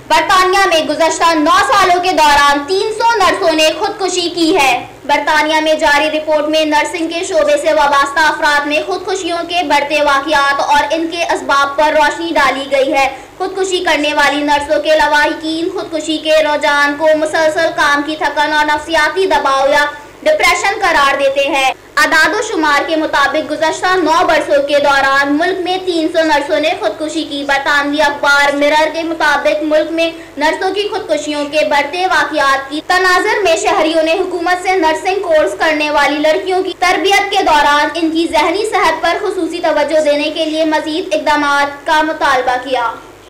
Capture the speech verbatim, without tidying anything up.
बरतानिया में गुज़श्ता नौ सालों के दौरान तीन सौ नर्सों ने खुदकुशी की है। बरतानिया में जारी रिपोर्ट में नर्सिंग के शोबे से वाबस्ता अफराद में खुदकुशियों के बढ़ते वाक़यात और इनके असबाब पर रोशनी डाली गई है। खुदकुशी करने वाली नर्सों के लवाहिकीन खुदकुशी के रुझान को मुसलसल काम की थकन और नफ्सियाती दबाव या डिप्रेशन करार देते हैं। आदादो शुमार के मुताबिक गुज़श्ता नौ बरसों के दौरान मुल्क में तीन सौ नर्सों ने खुदकुशी की। बरतानवी अखबार मिरर के मुताबिक मुल्क में नर्सों की खुदकुशियों के बढ़ते वाक़यात की तनाज़ुर में शहरियों ने हुकूमत से नर्सिंग कोर्स करने वाली लड़कियों की तरबियत के दौरान इनकी जहनी सेहत पर खुसूसी तवज्जो देने के लिए मज़ीद इक़दामात का मुतालबा किया।